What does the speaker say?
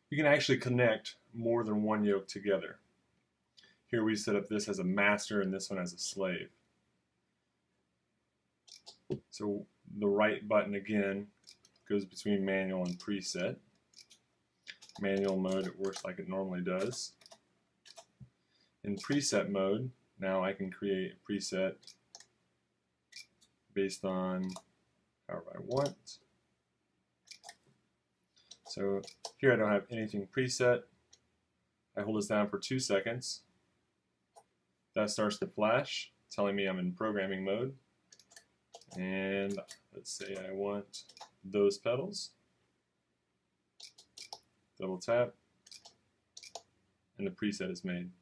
You can actually connect more than one yoke together. Here we set up this as a master and this one as a slave. So the right button again goes between manual and preset. Manual mode, it works like it normally does. In preset mode, now I can create a preset based on however I want. So here I don't have anything preset. I hold this down for 2 seconds. That starts to flash, telling me I'm in programming mode. And let's say I want those pedals. Double tap, and the preset is made.